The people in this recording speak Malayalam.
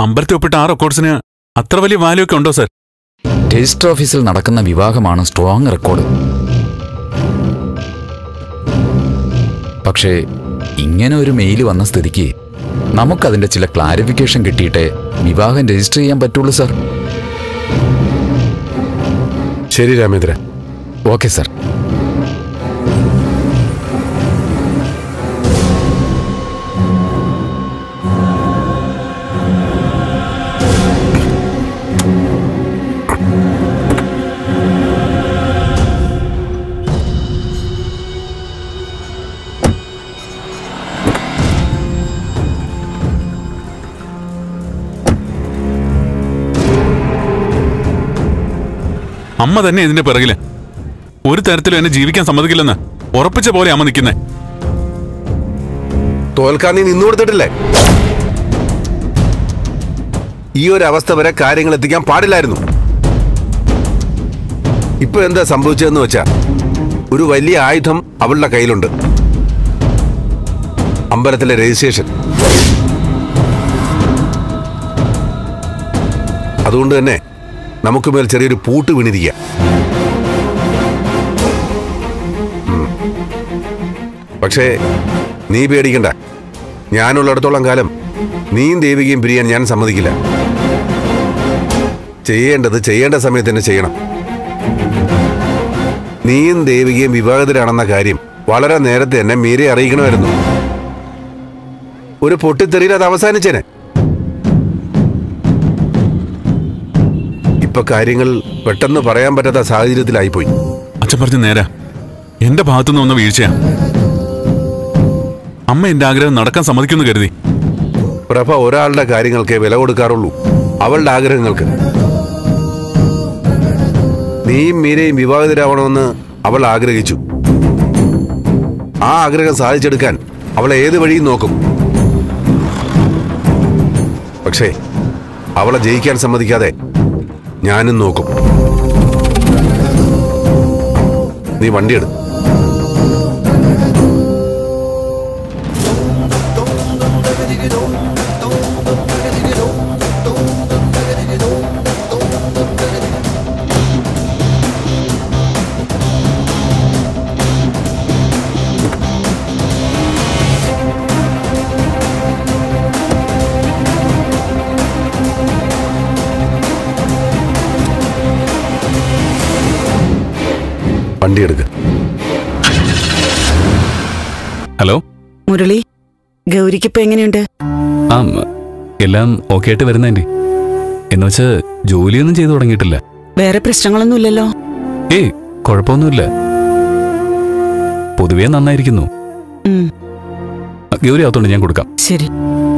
അമ്പലത്തിൽ ഒപ്പിട്ട ആ റെക്കോർഡ്സിന് അത്ര വലിയ വാല്യൂ ഒക്കെ ഉണ്ടോ സർ? രജിസ്റ്റർ ഓഫീസിൽ നടക്കുന്ന വിവാഹമാണ് സ്ട്രോങ് റെക്കോർഡ്. പക്ഷേ ഇങ്ങനെ ഒരു മെയിൽ വന്ന സ്ഥിതിക്ക് നമുക്കതിന്റെ ചില ക്ലാരിഫിക്കേഷൻ കിട്ടിയിട്ടേ വിവാഹം രജിസ്റ്റർ ചെയ്യാൻ പറ്റുള്ളൂ സർ. ശരി രാമേന്ദ്ര. Okay sir. അമ്മ തന്നെ ഇതിന്റെ പിറകില്. ഒരു തരത്തിലും എന്നെ ജീവിക്കാൻ സമ്മതിക്കില്ലെന്ന് ഉറപ്പിച്ച പോലെ അമ്മ നിൽക്കുന്നേ. തോൽക്കാൻ നീ നിന്നു കൊടുത്തിട്ടില്ലേ? ഈ ഒരു അവസ്ഥ വരെ കാര്യങ്ങൾ എത്തിക്കാൻ പാടില്ലായിരുന്നു. ഇപ്പൊ എന്താ സംഭവിച്ചതെന്ന് വെച്ചാ, ഒരു വലിയ ആയുധം അവളുടെ കയ്യിലുണ്ട്. അമ്പലത്തിലെ രജിസ്ട്രേഷൻ. അതുകൊണ്ട് തന്നെ നമുക്ക് മേൽ ചെറിയൊരു പൂട്ട് വീണിരിക്കുക. പക്ഷേ നീ പേടിക്കണ്ട. ഞാനുള്ളിടത്തോളം കാലം നീയും ദേവികയും പിരിയാൻ ഞാൻ സമ്മതിക്കില്ല. ചെയ്യേണ്ടത് ചെയ്യേണ്ട സമയത്ത് തന്നെ ചെയ്യണം. നീയും ദേവികയും വിവാഹിതരാണെന്ന കാര്യം വളരെ നേരത്തെ തന്നെ മീരെ അറിയിക്കണമായിരുന്നു. ഒരു പൊട്ടിത്തെറിയിൽ അത് അവസാനിച്ചേനെ. ഇപ്പൊ കാര്യങ്ങൾ പെട്ടെന്ന് പറയാൻ പറ്റാത്ത സാഹചര്യത്തിലായിപ്പോയി. അച്ഛൻ പറഞ്ഞ നേരാ. എന്റെ ഭാഗത്തുനിന്ന് വന്ന വീഴ്ചയാ. അമ്മ എന്റെ ആഗ്രഹം നടക്കാൻ സമ്മതിക്കുമെന്ന് കരുതി. പ്രഭ ഒരാളുടെ കാര്യങ്ങൾക്കേ വില കൊടുക്കാറുള്ളൂ, അവളുടെ ആഗ്രഹങ്ങൾക്ക്. നീയും മീരയും വിവാഹിതരാവണമെന്ന് അവൾ ആഗ്രഹിച്ചു. ആ ആഗ്രഹം സാധിച്ചെടുക്കാൻ അവളെ ഏത് വഴിയും നോക്കും. പക്ഷേ അവളെ ജയിക്കാൻ സമ്മതിക്കാതെ ഞാനും നോക്കും. നീ വണ്ടിയെടു. വണ്ടിയെടുക്ക. ഹലോ മുരളി, ഗൗരിക്കിപ്പോ എങ്ങനെയുണ്ട്? ആ, എല്ലാം ഓക്കെ ആയിട്ട് വരുന്നേ. എന്ന് വെച്ച് ജോലിയൊന്നും ചെയ്തു തുടങ്ങിയിട്ടില്ല. വേറെ പ്രശ്നങ്ങളൊന്നുമില്ലല്ലോ? ഏയ്, കുഴപ്പമൊന്നുമില്ല. പൊതുവേ നന്നായിരിക്കുന്നു. ഗൗരി ആത്തോണ്ട് ഞാൻ കൊടുക്കാം. ശരി.